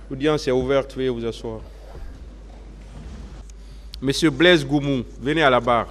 L'audience est ouverte, veuillez vous asseoir. Monsieur Blaise Goumou, venez à la barre.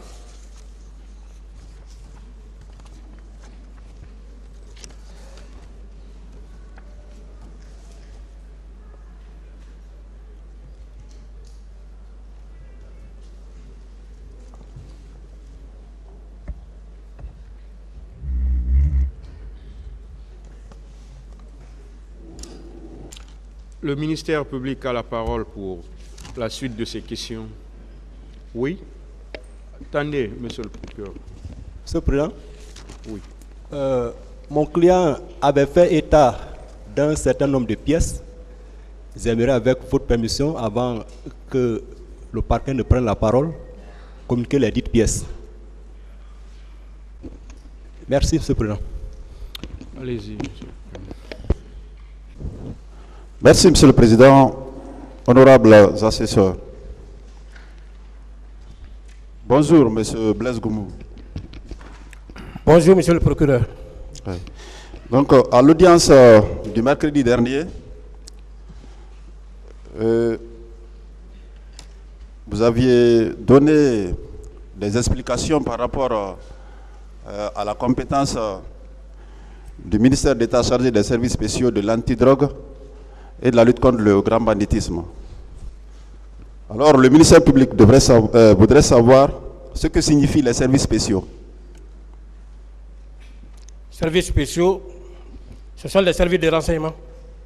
Le ministère public a la parole pour la suite de ces questions. Oui. Attendez, monsieur le procureur. Monsieur le Président. Oui. Mon client avait fait état d'un certain nombre de pièces. J'aimerais, avec votre permission, avant que le parquet ne prenne la parole, communiquer les dites pièces. Merci, monsieur le Président. Allez-y, monsieur. Merci, Monsieur le Président, honorables assesseurs. Bonjour, Monsieur Blaise Goumou. Bonjour, Monsieur le procureur. Oui. Donc, à l'audience du mercredi dernier, vous aviez donné des explications par rapport à la compétence du ministère d'État chargé des services spéciaux de l'antidrogue et de la lutte contre le grand banditisme. Alors, le ministère public voudrait savoir ce que signifient les services spéciaux. Services spéciaux, ce sont les services de renseignement.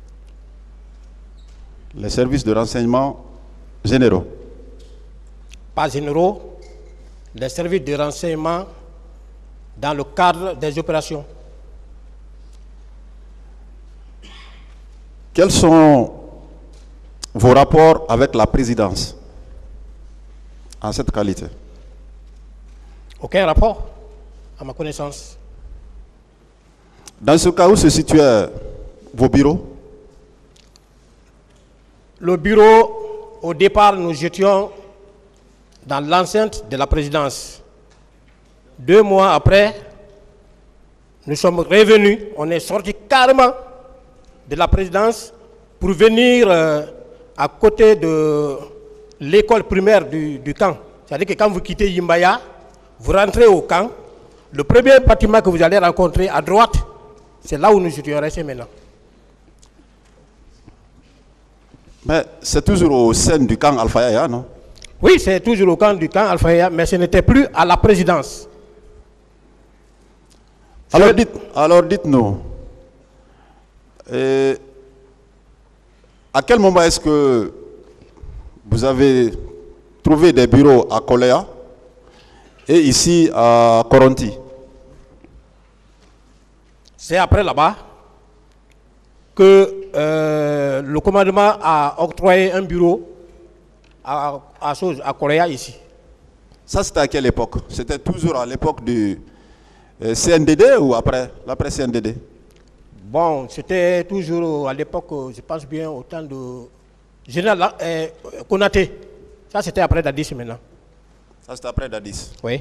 Les services de renseignement généraux. Pas généraux, les services de renseignement dans le cadre des opérations. Quels sont vos rapports avec la présidence en cette qualité? Aucun rapport, à ma connaissance. Dans ce cas, où se situaient vos bureaux? Le bureau, au départ, nous étions dans l'enceinte de la présidence. 2 mois après, nous sommes revenus, on est sorti carrément de la présidence pour venir à côté de l'école primaire du camp. C'est-à-dire que quand vous quittez Yimbaya, vous rentrez au camp, le premier bâtiment que vous allez rencontrer à droite, c'est là où nous étions restés maintenant. Mais c'est toujours au sein du camp Alpha Yaya, non? Oui, c'est toujours au camp du camp Alpha Yaya, mais ce n'était plus à la présidence. Alors dites-nous, à quel moment est-ce que vous avez trouvé des bureaux à Koléa et ici à Koronti? C'est après là-bas que le commandement a octroyé un bureau à Koléa ici. Ça, c'était à quelle époque? C'était toujours à l'époque du CNDD ou après, l'après CNDD? Bon, c'était toujours à l'époque, je pense bien, au temps de Général Konaté. Ça, c'était après Dadis maintenant. Ça, c'était après Dadis? Oui.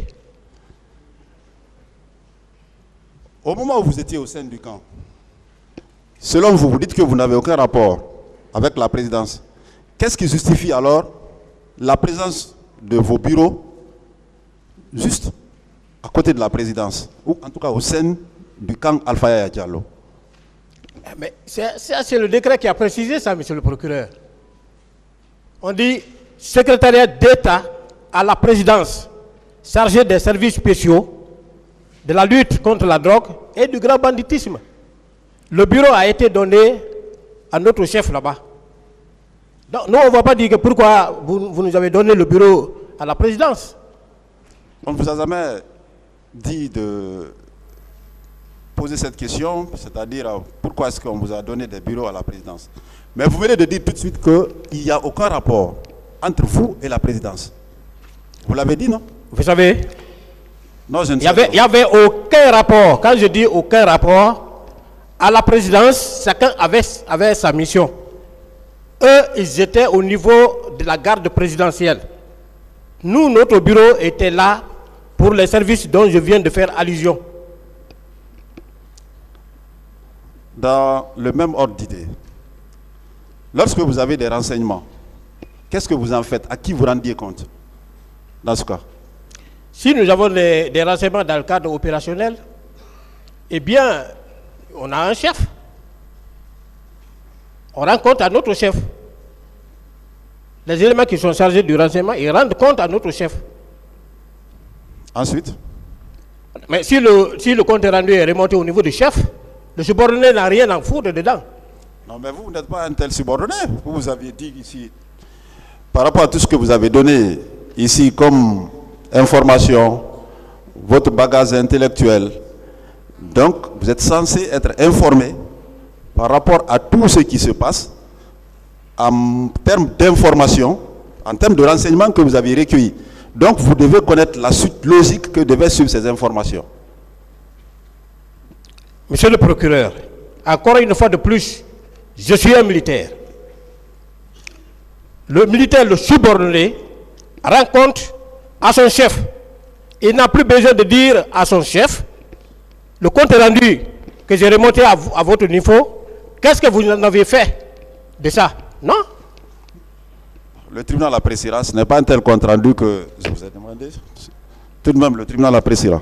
Au moment où vous étiez au sein du camp, selon vous, vous dites que vous n'avez aucun rapport avec la présidence. Qu'est-ce qui justifie alors la présence de vos bureaux juste à côté de la présidence, ou en tout cas au sein du camp Alpha Yaya Diallo? Mais c'est le décret qui a précisé ça, monsieur le procureur. On dit secrétariat d'État à la présidence chargé des services spéciaux, de la lutte contre la drogue et du grand banditisme. Le bureau a été donné à notre chef là-bas. Donc, nous, on ne va pas dire que pourquoi vous nous avez donné le bureau à la présidence. On ne vous a jamais dit de poser cette question, c'est-à-dire pourquoi est-ce qu'on vous a donné des bureaux à la présidence. Mais vous venez de dire tout de suite qu'il n'y a aucun rapport entre vous et la présidence. Vous l'avez dit, non? Vous savez, non, je ne sais pas. Il n'y avait aucun rapport. Quand je dis aucun rapport, à la présidence, chacun avait sa mission. Eux, ils étaient au niveau de la garde présidentielle. Nous, notre bureau était là pour les services dont je viens de faire allusion. Dans le même ordre d'idée, Lorsque vous avez des renseignements, qu'est-ce que vous en faites? À qui vous rendiez compte dans ce cas? Si nous avons des renseignements dans le cadre opérationnel, eh bien, on a un chef. On rend compte à notre chef. Les éléments qui sont chargés du renseignement, ils rendent compte à notre chef. Ensuite? Mais si le compte rendu est remonté au niveau du chef, le subordonné n'a rien à foutre dedans. Non, mais vous n'êtes pas un tel subordonné. Vous aviez dit ici, par rapport à tout ce que vous avez donné ici comme information, votre bagage intellectuel, donc vous êtes censé être informé par rapport à tout ce qui se passe en termes d'information, en termes de renseignements que vous avez recueillis. Donc vous devez connaître la suite logique que devaient suivre ces informations. Monsieur le procureur, encore une fois de plus, je suis un militaire. Le militaire, le subordonné, rend compte à son chef. Il n'a plus besoin de dire à son chef, le compte rendu que j'ai remonté à votre niveau, qu'est-ce que vous en avez fait de ça? Non. Le tribunal appréciera, ce n'est pas un tel compte rendu que je vous ai demandé. Tout de même, le tribunal appréciera.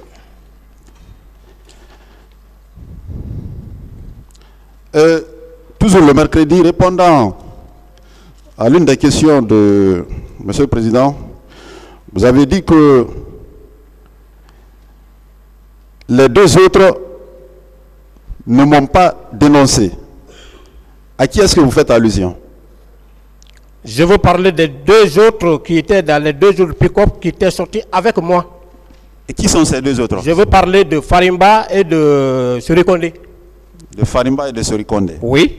Toujours le mercredi, répondant à l'une des questions de Monsieur le Président, vous avez dit que les deux autres ne m'ont pas dénoncé. À qui est-ce que vous faites allusion? Je veux parler des deux autres qui étaient dans les deux autres pick-up qui étaient sortis avec moi. Et qui sont ces deux autres? Je veux parler de Farimba et de Surikonde. De Farimba et de Surikonde. Oui.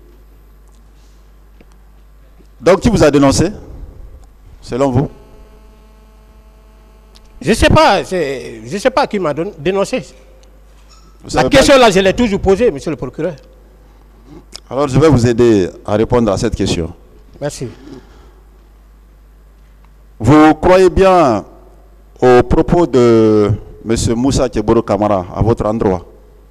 Donc qui vous a dénoncé, selon vous? Je ne sais pas qui m'a dénoncé. La savez question là, je l'ai toujours posée, monsieur le procureur. Alors je vais vous aider à répondre à cette question. Merci. Vous croyez bien aux propos de M. Moussa Keboro Kamara à votre endroit?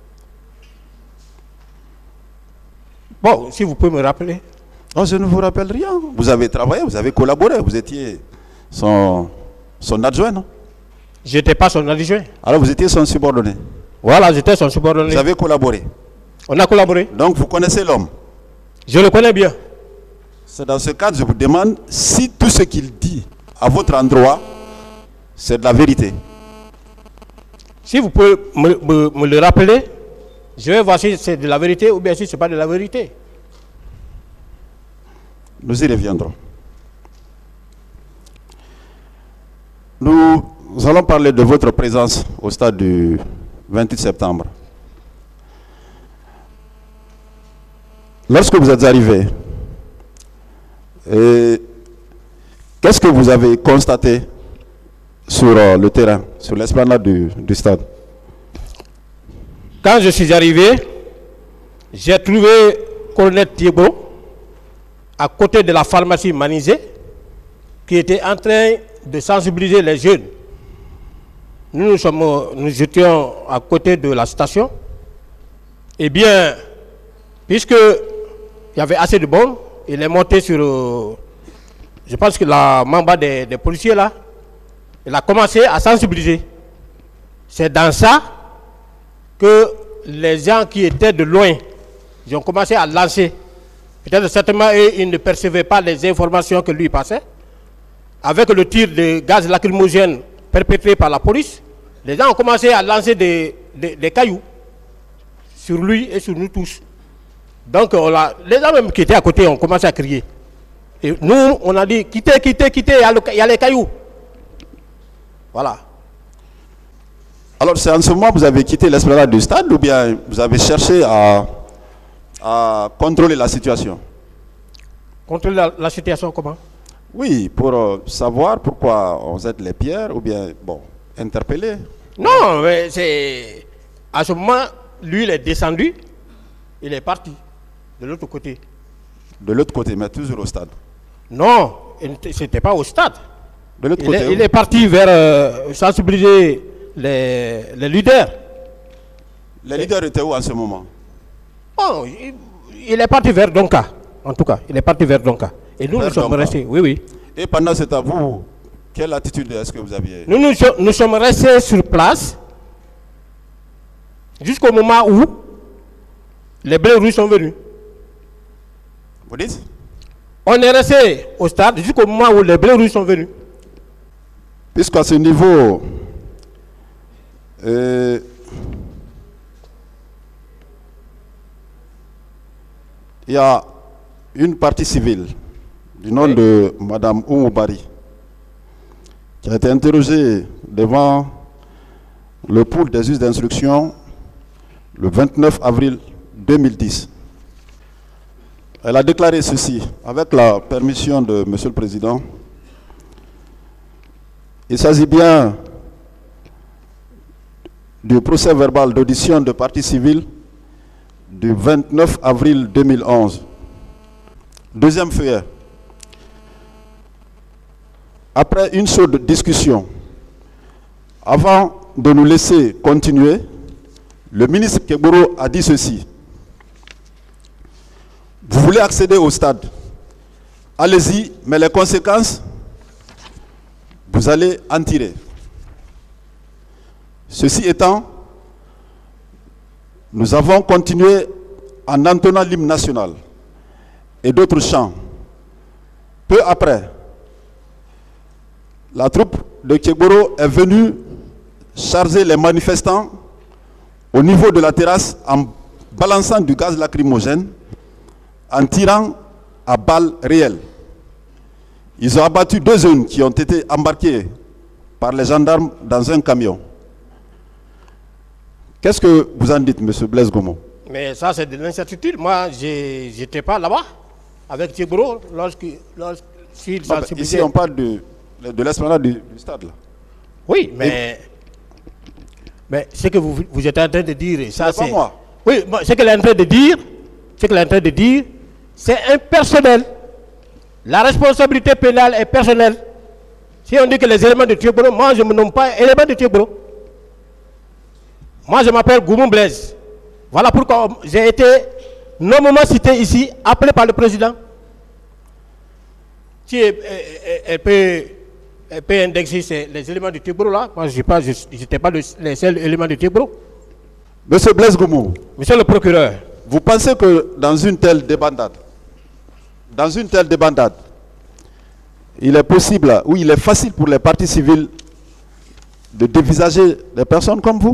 Bon, si vous pouvez me rappeler. Non, je ne vous rappelle rien. Vous avez travaillé, vous avez collaboré, vous étiez son adjoint, non? Je n'étais pas son adjoint. Alors vous étiez son subordonné. Voilà, j'étais son subordonné. Vous avez collaboré. On a collaboré. Donc vous connaissez l'homme. Je le connais bien. C'est dans ce cadre que je vous demande si tout ce qu'il dit à votre endroit, c'est de la vérité. Si vous pouvez me le rappeler, je vais voir si c'est de la vérité ou bien si ce n'est pas de la vérité. Nous y reviendrons. Nous allons parler de votre présence au stade du 28 septembre. Lorsque vous êtes arrivé, qu'est-ce que vous avez constaté sur le terrain, sur l'esplanade du stade? Quand je suis arrivé, j'ai trouvé Colonel Thibault à côté de la pharmacie Manizé qui était en train de sensibiliser les jeunes. Nous étions à côté de la station. Eh bien, puisque il y avait assez de bombes, il est monté sur, je pense que la membre des policiers là, il a commencé à sensibiliser. C'est dans ça que les gens qui étaient de loin, ils ont commencé à lancer. Peut-être certainement ils ne percevaient pas les informations que lui passait. Avec le tir de gaz lacrymogène perpétré par la police, les gens ont commencé à lancer des cailloux sur lui et sur nous tous. Donc les gens même qui étaient à côté ont commencé à crier. Et nous, on a dit quittez, quittez, quittez, il y a les cailloux. Voilà. Alors c'est en ce moment que vous avez quitté l'esplanade du stade ou bien vous avez cherché à contrôler la situation? Contrôler la situation comment? Oui, pour savoir pourquoi on jette les pierres ou bien, bon, interpeller. Non, mais c'est... À ce moment, lui, il est descendu, il est parti de l'autre côté. De l'autre côté, mais toujours au stade? Non, c'était pas au stade. De l'autre côté? Il est parti vers sensibiliser les leaders. Les leaders étaient où en ce moment? Oh, il est parti vers Donka. en tout cas. Il est parti vers Donka. Et nous, nous sommes restés. Oui, oui. Et pendant ce temps, vous, quelle attitude est-ce que vous aviez? Nous sommes restés sur place jusqu'au moment où les Bleus rouges sont venus. Vous dites? On est resté au stade jusqu'au moment où les Bleus rouges sont venus. Puisqu'à ce niveau, il y a une partie civile du nom de Mme Oumoubari qui a été interrogée devant le pôle des juges d'instruction le 29 avril 2010. Elle a déclaré ceci, avec la permission de M. le Président. Il s'agit bien du procès verbal d'audition de partie civile du 29 avril 2011. Deuxième feuillet. Après une chaude discussion, avant de nous laisser continuer, le ministre Kegboro a dit ceci. Vous voulez accéder au stade, allez-y, mais les conséquences, vous allez en tirer. Ceci étant, nous avons continué en entonnant l'hymne national et d'autres chants. Peu après, la troupe de Kegboro est venue charger les manifestants au niveau de la terrasse en balançant du gaz lacrymogène, en tirant à balles réelles. Ils ont abattu 2 jeunes qui ont été embarqués par les gendarmes dans un camion. Qu'est-ce que vous en dites, M. Blaise Gomo? Mais ça, c'est de l'incertitude. Moi, je n'étais pas là-bas avec Kegboro lorsqu'il sensibilisait. Ici, on parle de l'esplanade du stade. Là. Oui, mais ce que vous êtes en train de dire, ça c'est... moi. Oui, ce qu'elle est en train de dire, c'est impersonnel. La responsabilité pénale est personnelle. Si on dit que les éléments de Kegboro, moi je ne me nomme pas élément de Kegboro. Moi je m'appelle Goumou Blaise. Voilà pourquoi j'ai été nommément cité ici, appelé par le président. Si elle peut indexer les éléments de Kegboro là, moi je n'étais pas les seuls éléments de Kegboro. Monsieur Blaise Goumou, monsieur le procureur, vous pensez que dans une telle débandade, il est possible, ou il est facile pour les partis civils de dévisager des personnes comme vous?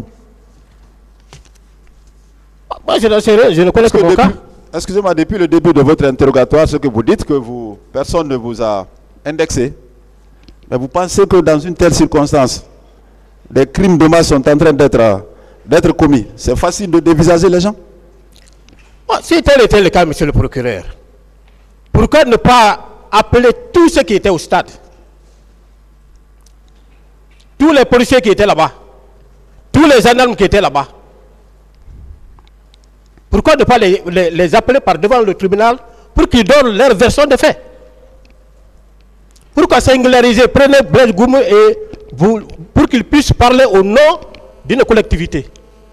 Moi je n'en sais rien, je ne connais que mon cas. Excusez-moi, depuis le début de votre interrogatoire, ce que vous dites, que personne ne vous a indexé. Mais vous pensez que dans une telle circonstance, des crimes de masse sont en train d'être commis. C'est facile de dévisager les gens? Si tel était le cas, monsieur le procureur, pourquoi ne pas appeler tous ceux qui étaient au stade? Tous les policiers qui étaient là-bas, tous les gendarmes qui étaient là-bas. Pourquoi ne pas les appeler par devant le tribunal pour qu'ils donnent leur version des faits? Pourquoi singulariser? Prenez Blaise Goumou et vous, pour qu'ils puissent parler au nom d'une collectivité.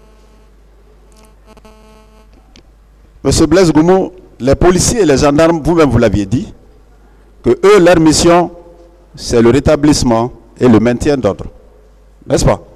Monsieur Blaise Goumou, les policiers et les gendarmes, vous-même vous l'aviez dit, que eux, leur mission, c'est le rétablissement et le maintien d'ordre. N'est-ce pas?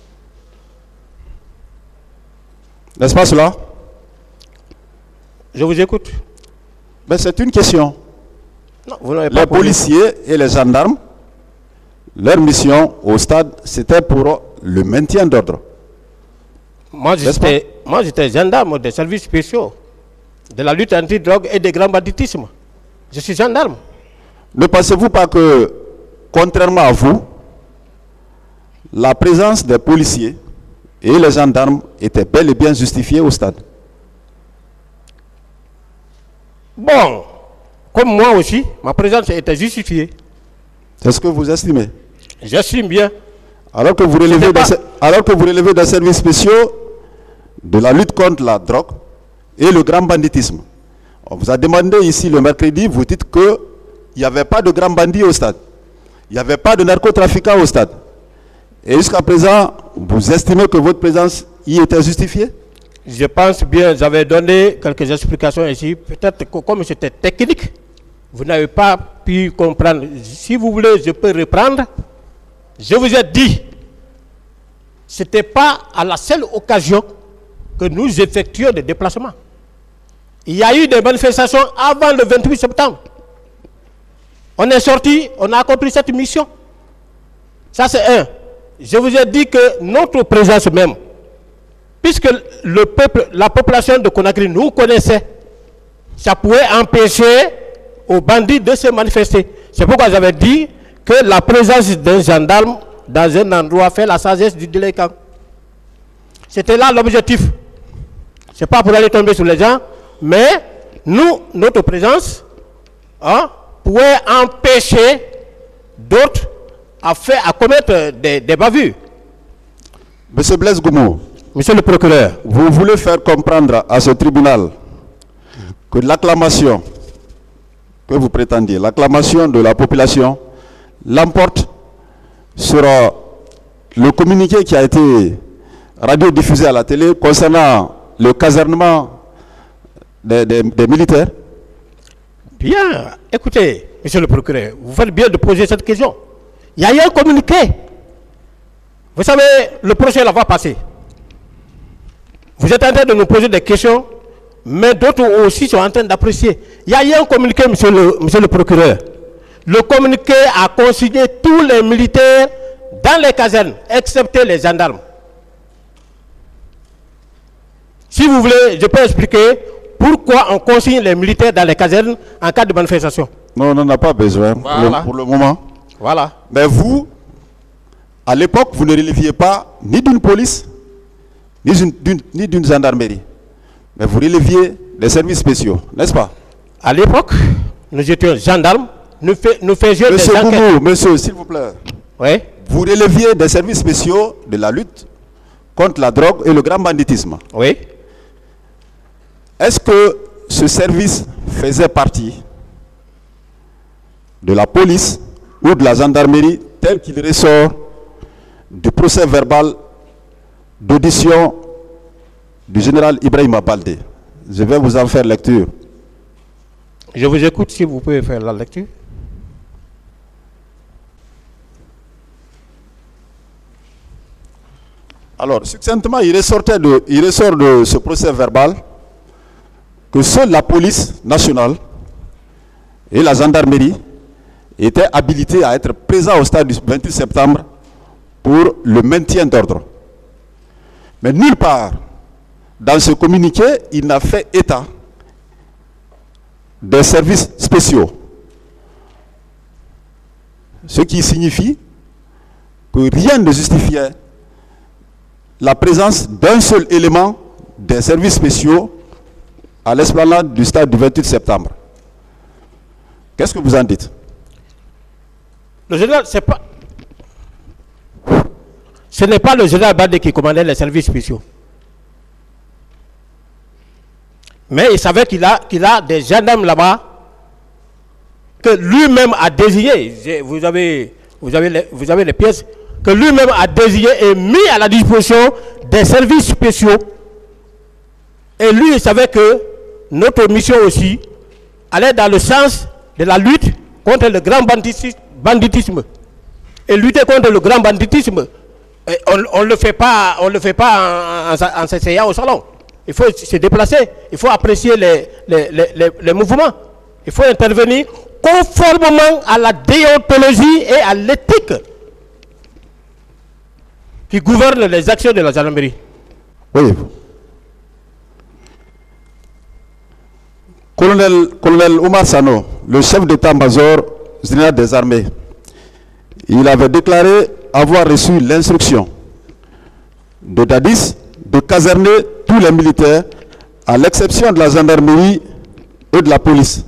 N'est-ce pas cela? Je vous écoute. Mais c'est une question. Non, vous n'avez pas les policiers et les gendarmes, leur mission au stade, c'était pour le maintien d'ordre. Moi, j'étais gendarme des services spéciaux, de la lutte anti-drogue et des grands banditismes. Je suis gendarme. Ne pensez-vous pas que, contrairement à vous, la présence des policiers et les gendarmes était bel et bien justifiée au stade? Bon, comme moi aussi, ma présence était justifiée. C'est ce que vous estimez? J'estime bien. Alors que vous relevez des services spéciaux de la lutte contre la drogue et le grand banditisme. On vous a demandé ici le mercredi, vous dites qu'il n'y avait pas de grands bandits au stade. Il n'y avait pas de narcotrafiquants au stade. Et jusqu'à présent, vous estimez que votre présence y était justifiée? Je pense bien, j'avais donné quelques explications ici. Peut-être que comme c'était technique, vous n'avez pas pu comprendre. Si vous voulez, je peux reprendre. Je vous ai dit, ce n'était pas à la seule occasion que nous effectuions des déplacements. Il y a eu des manifestations avant le 28 septembre. On est sorti, on a accompli cette mission. Ça c'est un. Je vous ai dit que notre présence même, puisque le peuple, la population de Conakry nous connaissait, ça pouvait empêcher aux bandits de se manifester. C'est pourquoi j'avais dit que la présence d'un gendarme dans un endroit fait la sagesse du délinquant. C'était là l'objectif. Ce n'est pas pour aller tomber sur les gens, mais nous, notre présence, pouvait empêcher d'autres à commettre des bavures. Monsieur Blaise Goumou, Monsieur le procureur, vous voulez faire comprendre à ce tribunal que l'acclamation que vous prétendiez, l'acclamation de la population l'emporte sur le communiqué qui a été radiodiffusé à la télé concernant le casernement des militaires? Bien, écoutez, monsieur le procureur, vous faites bien de poser cette question. Il y a eu un communiqué. Vous savez, le procès là va passer. Vous êtes en train de nous poser des questions, mais d'autres aussi sont en train d'apprécier. Il y a eu un communiqué, monsieur le procureur. Le communiqué a consigné tous les militaires dans les casernes, excepté les gendarmes. Si vous voulez, je peux expliquer pourquoi on consigne les militaires dans les casernes en cas de manifestation. Non, on n'en a pas besoin pour le moment. Voilà. Mais vous, à l'époque, vous ne releviez pas ni d'une police, ni d'une gendarmerie. Mais vous releviez des services spéciaux, n'est-ce pas? À l'époque, nous étions gendarmes, nous faisions Monsieur des enquêtes. Goumou, monsieur, s'il vous plaît. Oui. Vous releviez des services spéciaux de la lutte contre la drogue et le grand banditisme. Oui. Est-ce que ce service faisait partie de la police ou de la gendarmerie tel qu'il ressort du procès verbal d'audition du général Ibrahima Baldé? Je vais vous en faire lecture. Je vous écoute si vous pouvez faire la lecture. Alors, succinctement, il ressort de ce procès verbal que seule la police nationale et la gendarmerie étaient habilités à être présents au stade du 28 septembre pour le maintien d'ordre. Mais nulle part dans ce communiqué, il n'a fait état des services spéciaux. Ce qui signifie que rien ne justifiait la présence d'un seul élément des services spéciaux à l'esplanade du stade du 28 septembre. Qu'est-ce que vous en dites? Le général, ce n'est pas le général Baldé qui commandait les services spéciaux. Mais il savait qu'il a des gendarmes là-bas que lui-même a désigné. Vous avez les pièces que lui-même a désigné et mis à la disposition des services spéciaux. Et lui, il savait que notre mission aussi allait dans le sens de la lutte contre le grand banditisme. Et lutter contre le grand banditisme, on ne le fait pas en s'essayant au salon. Il faut se déplacer, il faut apprécier les mouvements. Il faut intervenir conformément à la déontologie et à l'éthique qui gouverne les actions de la gendarmerie. Oui. Colonel Oumar Sano, le chef d'état-major général des armées, il avait déclaré avoir reçu l'instruction de Dadis de caserner tous les militaires à l'exception de la gendarmerie et de la police.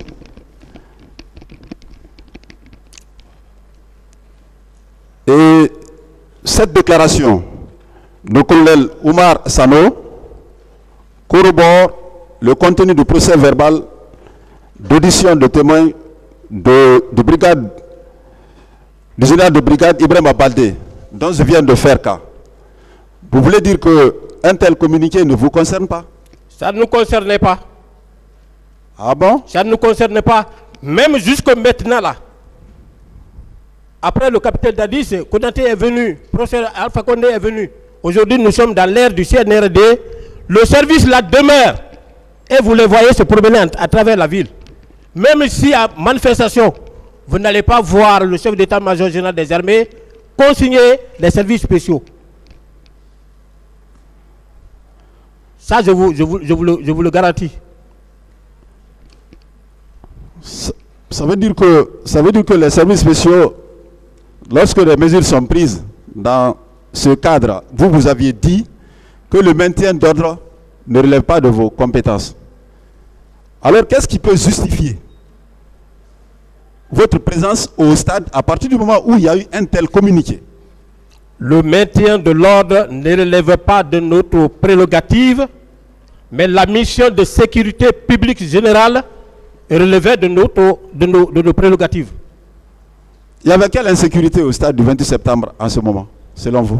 Et cette déclaration du colonel Oumar Sano corrobore le contenu du procès verbal d'audition de témoins du général de brigade Ibrahima Baldé, dont je viens de faire cas. Vous voulez dire qu'un tel communiqué ne vous concerne pas? Ça ne nous concernait pas. Ah bon? Ça ne nous concernait pas. Même jusqu'à maintenant là. Après le capitaine Dadis, Konaté est venu, professeur Alpha Condé est venu. Aujourd'hui, nous sommes dans l'ère du CNRD. Le service là demeure. Et vous les voyez se promener à travers la ville. Même si à manifestation, vous n'allez pas voir le chef d'état-major général des armées consigner les services spéciaux. Ça, je vous le garantis. Ça veut dire que les services spéciaux, lorsque les mesures sont prises dans ce cadre, vous aviez dit que le maintien d'ordre ne relève pas de vos compétences. Alors, qu'est-ce qui peut justifier votre présence au stade à partir du moment où il y a eu un tel communiqué? Le maintien de l'ordre ne relève pas de notre prérogative, mais la mission de sécurité publique générale relevait de nos prérogatives. Il y avait quelle insécurité au stade du 28 septembre en ce moment, selon vous?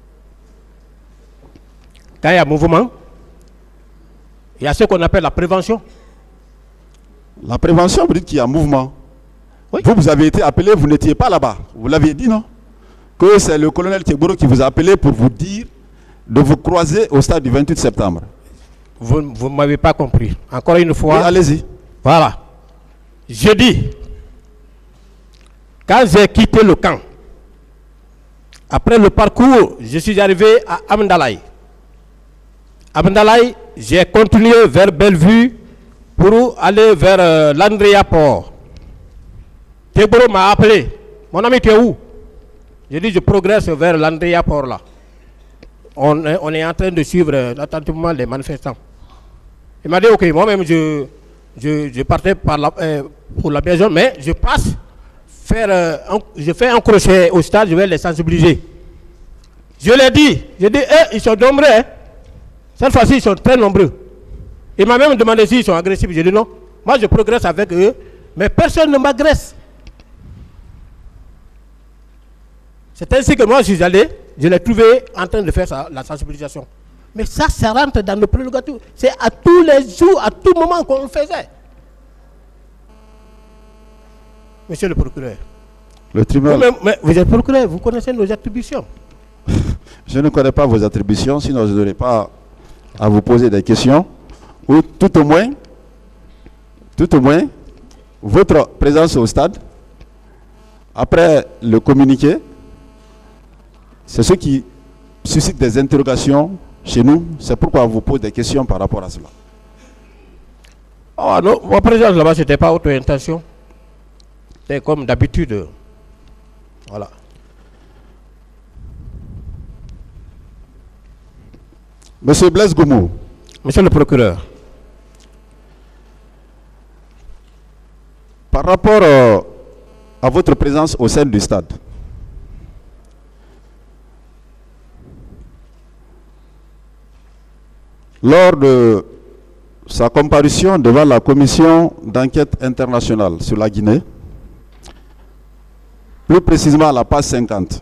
Quand il y a mouvement, il y a ce qu'on appelle la prévention. La prévention, vous dites qu'il y a mouvement. Oui. Vous avez été appelé, vous n'étiez pas là-bas. Vous l'aviez dit, non? Que c'est le colonel Tchegoro qui vous a appelé pour vous dire de vous croiser au stade du 28 septembre. Vous ne m'avez pas compris. Encore une fois. Oui, allez-y. Voilà. Je dis, quand j'ai quitté le camp, après le parcours, je suis arrivé à Amdalaï. Amdalaï, j'ai continué vers Bellevue pour aller vers l'Andrea Port. Teboro m'a appelé. Mon ami, tu es où? J'ai dit, je progresse vers l'Andrea Port là. On est en train de suivre attentivement les manifestants. Il m'a dit, ok, moi-même, je partais pour la maison, mais je passe je fais un crochet au stade, je vais les sensibiliser. Je l'ai dit, ils sont nombreux. Hein. Cette fois-ci, ils sont très nombreux. Il m'a même demandé s'ils sont agressifs. J'ai dit non. Moi, je progresse avec eux, mais personne ne m'agresse. C'est ainsi que moi, je suis allé, je l'ai trouvé en train de faire la sensibilisation. Mais ça rentre dans nos prérogatives. C'est à tous les jours, à tout moment qu'on le faisait. Monsieur le procureur. Le tribunal. Vous êtes procureur, vous connaissez nos attributions. Je ne connais pas vos attributions, sinon je n'aurais pas à vous poser des questions. Ou tout au moins, votre présence au stade, après le communiqué, c'est ce qui suscite des interrogations chez nous. C'est pourquoi on vous pose des questions par rapport à cela. Oh non, ma présence là-bas, ce n'était pas autre intention. C'était comme d'habitude. Voilà. Monsieur Blaise Goumou. Monsieur le procureur. Par rapport à votre présence au sein du stade, lors de sa comparution devant la commission d'enquête internationale sur la Guinée, plus précisément à la page 50,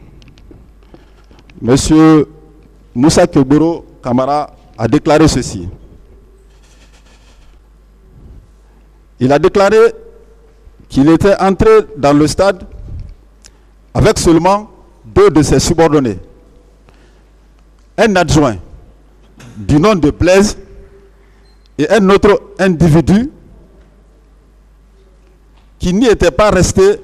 Monsieur Moussa Keboro Kamara a déclaré ceci. Il a déclaré qu'il était entré dans le stade avec seulement 2 de ses subordonnés. Un adjoint du nom de Blaise et un autre individu qui n'y était pas resté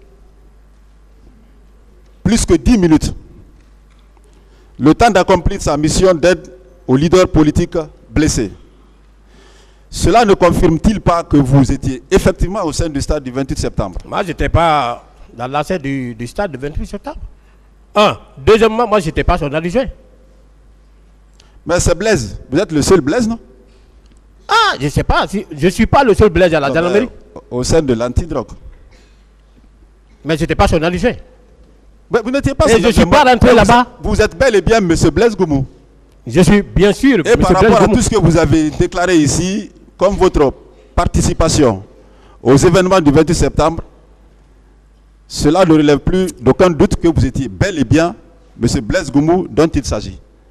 plus que 10 minutes. Le temps d'accomplir sa mission d'aide aux leaders politiques blessés. Cela ne confirme-t-il pas que vous étiez effectivement au sein du stade du 28 septembre? Moi, je n'étais pas dans l'enceinte du stade du 28 septembre. Deuxièmement, moi, je n'étais pas son adjoint. Mais c'est Blaise. Vous êtes le seul Blaise, non? Ah, je ne sais pas. Je ne suis pas le seul Blaise à la gendarmerie. Au sein de l'antidrogue. Mais je n'étais pas son adjoint. Mais vous n'étiez pas je ne suis pas rentré là-bas. Vous êtes bel et bien M. Blaise Goumou. Je suis bien sûr. Et par rapport à tout ce que vous avez déclaré ici, comme votre participation aux événements du 28 septembre, cela ne relève plus d'aucun doute que vous étiez bel et bien M. Blaise Goumou dont il s'agit.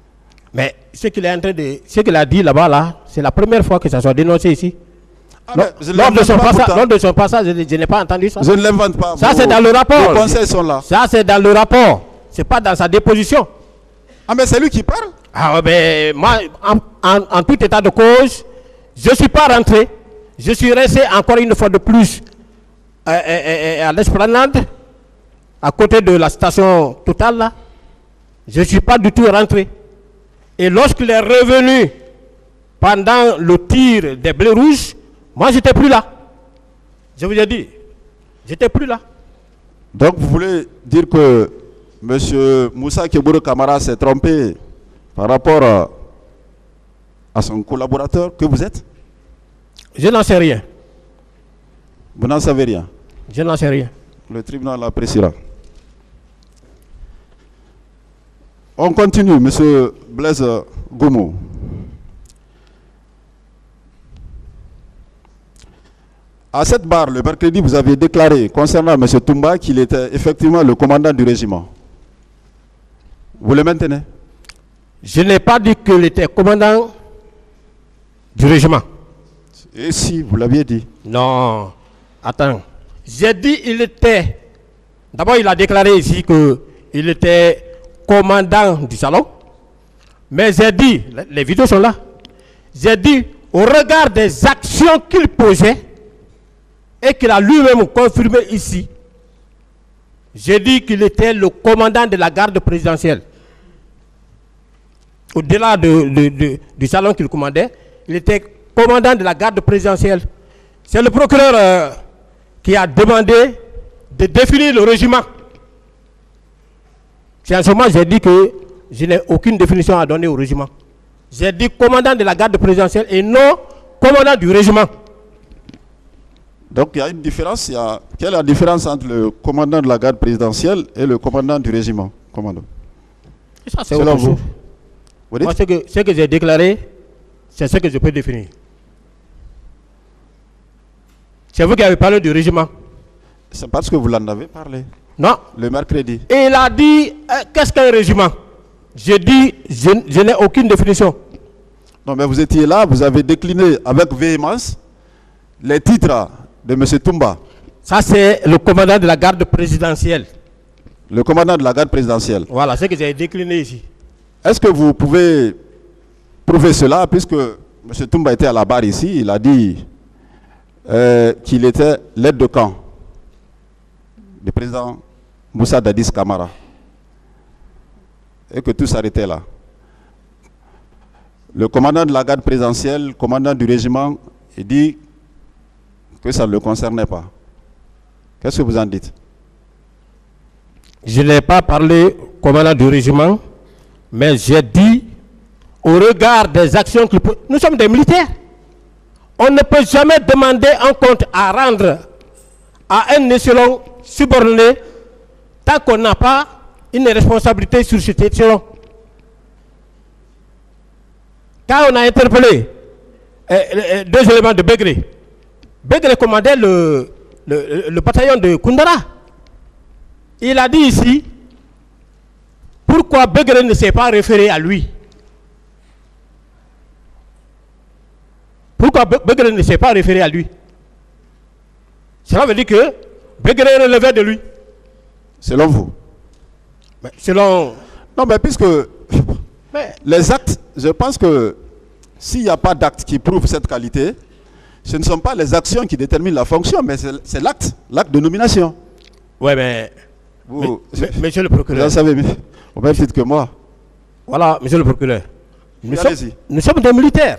Mais ce qu'il est en train de, ce qu'il a dit là-bas, là, c'est la première fois que ça soit dénoncé ici. Lors de son passage, je n'ai pas entendu ça. Je ne l'invente pas. Ça, c'est dans le rapport. Les conseils sont là. Ça, c'est dans le rapport. Ce n'est pas dans sa déposition. Ah, mais c'est lui qui parle. Ah, ben, moi, en tout état de cause, je ne suis pas rentré. Je suis resté encore une fois de plus à l'esplanade, à côté de la station Total, là. Je ne suis pas du tout rentré. Et lorsqu'il est revenu pendant le tir des blés rouges, moi, je n'étais plus là. Je vous ai dit, j'étais plus là. Donc, vous voulez dire que M. Moussa Kebouro Kamara s'est trompé par rapport à son collaborateur que vous êtes? Je n'en sais rien. Vous n'en savez rien? Je n'en sais rien. Le tribunal l'appréciera. On continue, M. Blaise Goumou. À cette barre, le mercredi, vous avez déclaré concernant M. Toumba qu'il était effectivement le commandant du régiment. Vous le maintenez? Je n'ai pas dit qu'il était commandant du régiment. Et si, vous l'aviez dit? Non, attends. J'ai dit qu'il était... D'abord, il a déclaré ici qu'il était commandant du salon. Mais j'ai dit, les vidéos sont là, j'ai dit, au regard des actions qu'il posait, et qu'il a lui-même confirmé ici, j'ai dit qu'il était le commandant de la garde présidentielle. Au-delà du salon qu'il commandait, il était commandant de la garde présidentielle. C'est le procureur qui a demandé de définir le régiment. C'est en ce moment que j'ai dit que je n'ai aucune définition à donner au régiment. J'ai dit commandant de la garde présidentielle et non commandant du régiment. Donc il y a une différence. Quelle est la différence entre le commandant de la garde présidentielle et le commandant du régiment, commandant? Et ça, c'est autre chose. Vous dites? Moi, ce que j'ai déclaré, c'est ce que je peux définir. C'est vous qui avez parlé du régiment. C'est parce que vous l'en avez parlé. Non. Le mercredi. Et il a dit, qu'est-ce qu'un régiment? J'ai dit, je n'ai aucune définition. Non, mais vous étiez là, vous avez décliné avec véhémence les titres de M. Toumba. Ça, c'est le commandant de la garde présidentielle. Le commandant de la garde présidentielle. Voilà, ce que j'ai décliné ici. Est-ce que vous pouvez prouver cela, puisque M. Toumba était à la barre ici, il a dit qu'il était l'aide de camp du président Moussa Dadis Kamara. Et que tout s'arrêtait là. Le commandant de la garde présidentielle, commandant du régiment, il dit que ça ne le concernait pas. Qu'est-ce que vous en dites? Je n'ai pas parlé commandant du régiment, mais j'ai dit, au regard des actions qu'il peut... Nous sommes des militaires. On ne peut jamais demander un compte à rendre à un échelon subordonné tant qu'on n'a pas une responsabilité sur cet échelon. Quand on a interpellé deux éléments de Begré, Begré commandait le bataillon de Koundara. Il a dit ici, pourquoi Begré ne s'est pas référé à lui? Pourquoi Begré ne s'est pas référé à lui? Cela veut dire que Begré relevait de lui. Selon vous? Mais selon... Non, mais puisque les actes, je pense que s'il n'y a pas d'actes qui prouvent cette qualité, ce ne sont pas les actions qui déterminent la fonction, mais c'est l'acte de nomination. Oui, mais... monsieur le procureur... Vous en savez au même titre que moi. Voilà, monsieur le procureur. Nous sommes des militaires.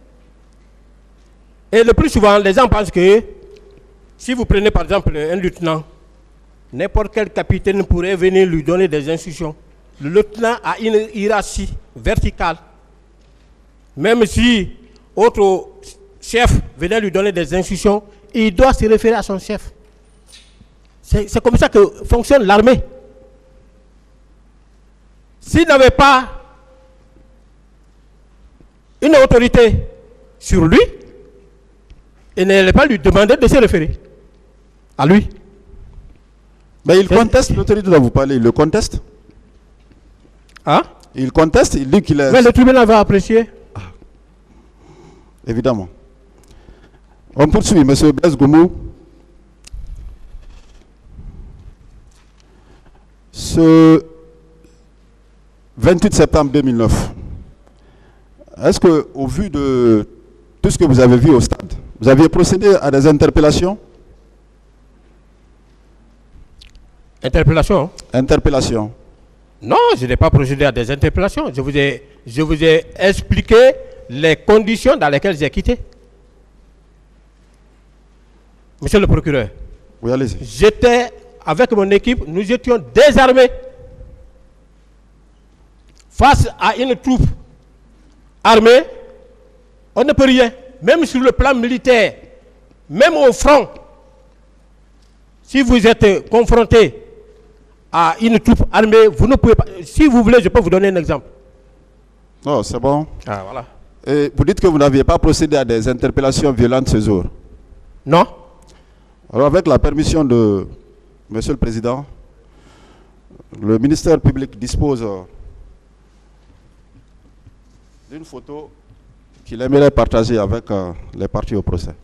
Et le plus souvent, les gens pensent que si vous prenez par exemple un lieutenant, n'importe quel capitaine pourrait venir lui donner des instructions. Le lieutenant a une hiérarchie verticale. Même si autre chef venait lui donner des instructions, il doit se référer à son chef. C'est comme ça que fonctionne l'armée. S'il n'avait pas une autorité sur lui, il n'allait pas lui demander de se référer à lui. Mais il conteste l'autorité dont vous parlez, il le conteste. Hein? Il conteste, il dit qu'il est... Mais le tribunal va apprécier. Évidemment. On poursuit, M. Blaise Goumou. Ce 28 septembre 2009, est-ce que, au vu de tout ce que vous avez vu au stade, vous aviez procédé à des interpellations? Interpellation? Interpellations. Non, je n'ai pas procédé à des interpellations. Je vous ai expliqué les conditions dans lesquelles j'ai quitté. Monsieur le procureur. Oui, allez-y. J'étais avec mon équipe, nous étions désarmés face à une troupe armée. On ne peut rien, même sur le plan militaire, même au front. Si vous êtes confronté à une troupe armée, vous ne pouvez pas. Si vous voulez, je peux vous donner un exemple. Non, c'est bon. Ah, voilà. Et vous dites que vous n'aviez pas procédé à des interpellations violentes ce jour. Non. Alors, avec la permission de Monsieur le Président, le ministère public dispose d'une photo qu'il aimerait partager avec les parties au procès.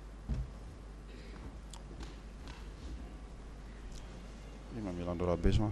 Il m'a mis l'endroit besoin.